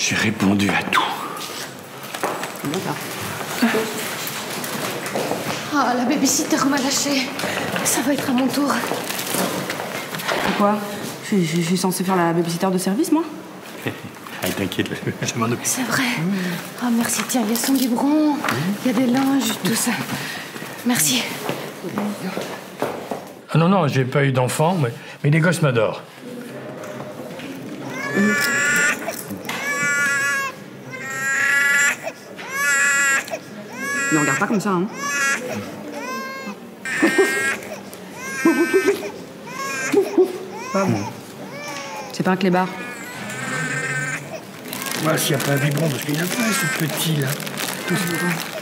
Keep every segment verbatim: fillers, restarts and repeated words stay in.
J'ai répondu à tout. Bien ça. Ah, la babysitter m'a lâché. Ça va être à mon tour. Pourquoi? Je, je, je suis censée faire la babysitter de service, moi? Allez, t'inquiète, je m'en occupe. C'est vrai. Ah, merci. Tiens, il y a son biberon, il y a des linges, tout ça. Merci. Ah non, non, j'ai pas eu d'enfant, mais, mais les gosses m'adorent. Ne regarde pas comme ça, hein. C'est pas un clébard. Voilà, s'il n'y a pas un biberon, parce qu'il y en a plein, ce petit, là. Tout ça.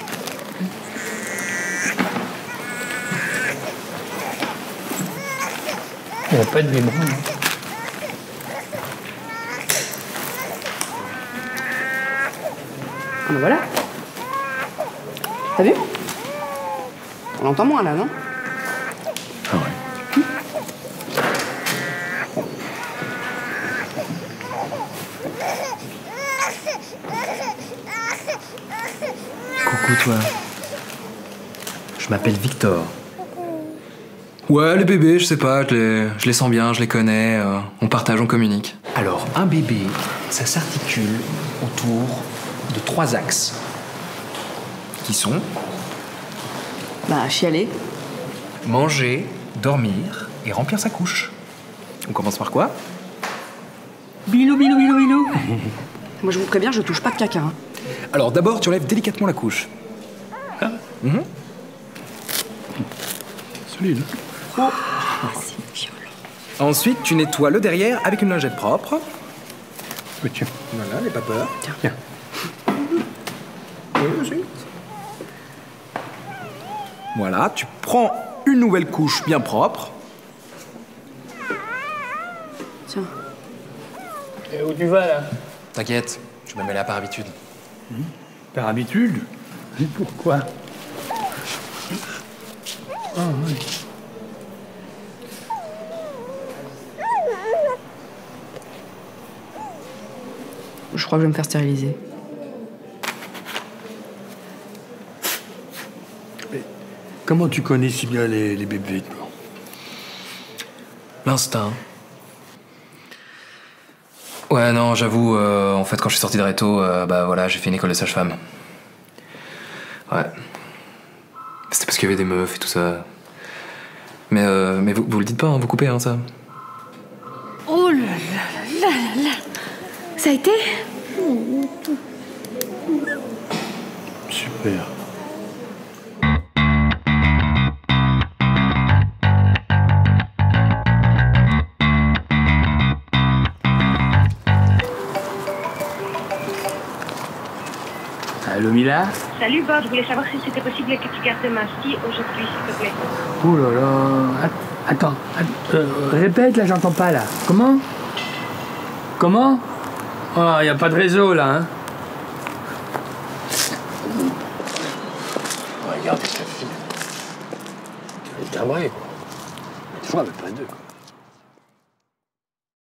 Il n'y a pas de biberon. Ah ben voilà. T'as vu? On l'entend moins, là, non? Ah ouais. Coucou toi. Je m'appelle Victor. Ouais, les bébés, je sais pas, je les, je les sens bien, je les connais, euh, on partage, on communique. Alors, un bébé, ça s'articule autour de trois axes. Qui sont Bah, chialer. manger, dormir et remplir sa couche. On commence par quoi? Bilou, bilou, bilou, bilou. Moi, je vous préviens, je touche pas de caca. Hein. Alors, d'abord, tu enlèves délicatement la couche. Ah. Mhm. Solide. Oh, c'est violent. Ensuite, tu nettoies le derrière avec une lingette propre. Mais tiens. Voilà, n'aie pas peur. Tiens. Oui, aussi. Voilà, tu prends une nouvelle couche bien propre. Tiens. Et où tu vas, là? T'inquiète, je me mets là par habitude. Mmh. Par habitude? Et pourquoi? Ah, oui. Je crois que je vais me faire stériliser. Mais comment tu connais si bien les, les bébés, toi? L'instinct. Ouais, non, j'avoue, euh, en fait, quand je suis sorti de Réto, euh, bah voilà, j'ai fait une école de sage-femme. Ouais. C'était parce qu'il y avait des meufs et tout ça. Mais, euh, mais vous, vous le dites pas, hein, vous coupez, hein, ça. Oh là là là là là. Ça a été? Super. Allô, Mila? Salut Bob, je voulais savoir si c'était possible que tu gardes ma fille aujourd'hui, s'il te plaît. Oh là là. Att- Attends, att- euh, répète, là, j'entends pas, là. Comment? Comment? Oh, y a pas de réseau, là, hein? Regarde, ta fille. Elle est timbrée, quoi. Toujours avec pas deux, quoi.